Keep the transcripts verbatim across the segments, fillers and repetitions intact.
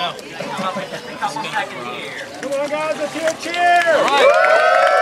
go. Come up in just a couple seconds here. Come on, guys, let's hear a cheer! All right.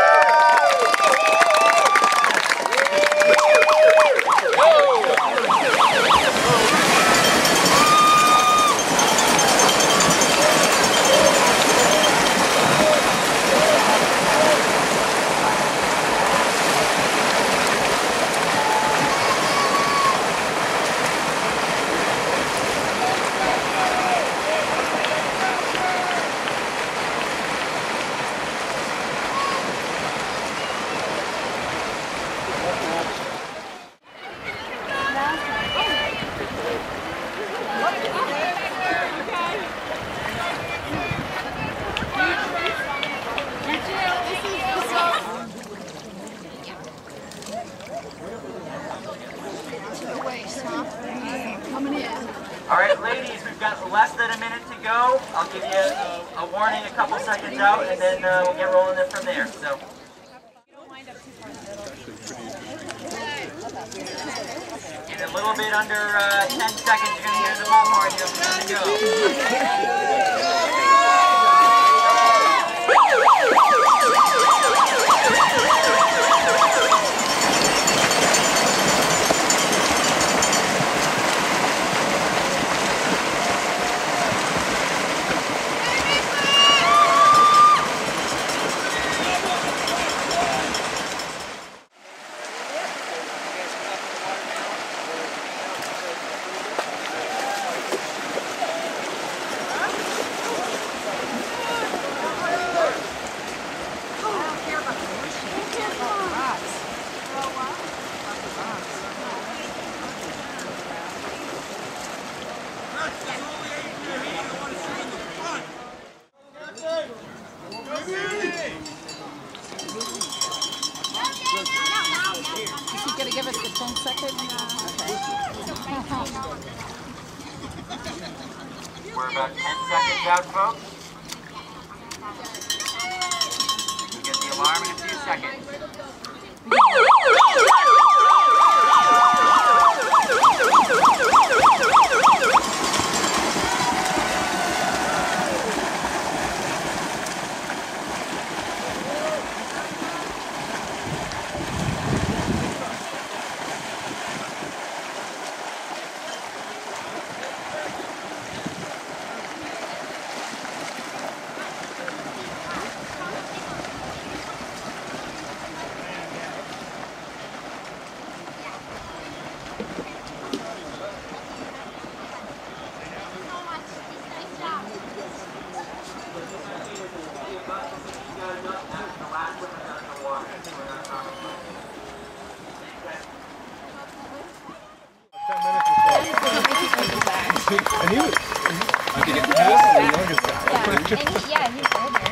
All right, ladies, we've got less than a minute to go. I'll give you a, a warning a couple seconds out, and then uh, we'll get rolling it from there. So. In a little bit under uh, ten seconds, you're going to hear the ball horn. You have to go. Give us the ten seconds. Okay. We're about ten seconds out, folks. We'll get the alarm in a few seconds. And he was, I did it the youngest guy. Yeah, yeah, he's older.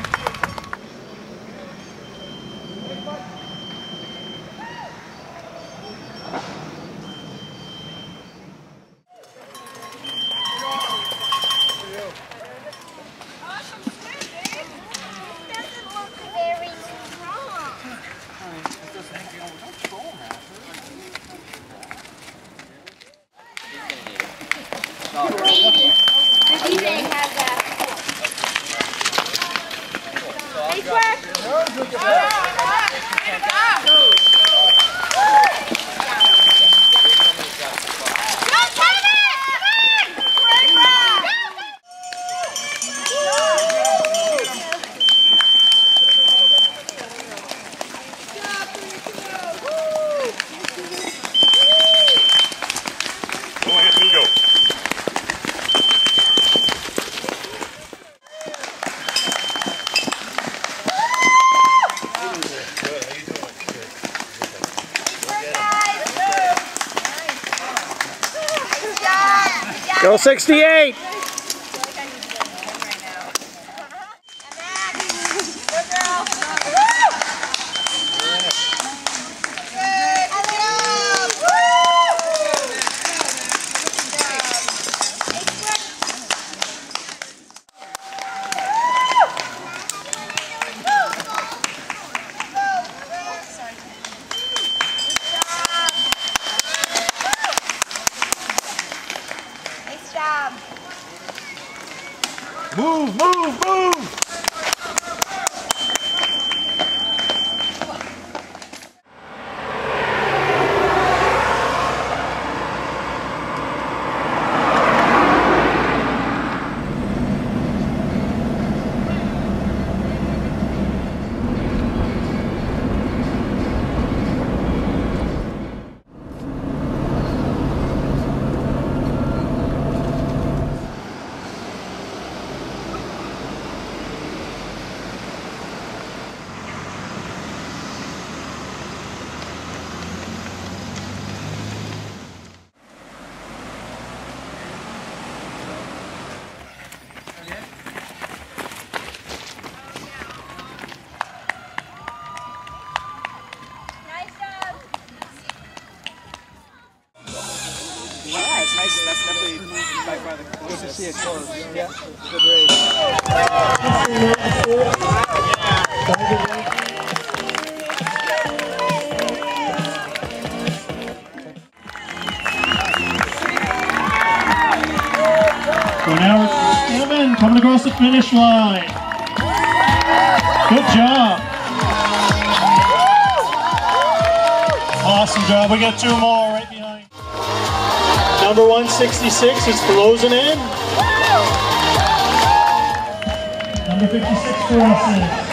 Maybe. Maybe they have that. Hey, Go sixty-eight! Nice job. Move, move, move! Nice, that's definitely by far the closest. Good to see it close. Yeah, good race. So now it's Evan coming across the finish line. Good job. Awesome job. We got two more right behind. Number one sixty-six is closing in. Number fifty-six for us.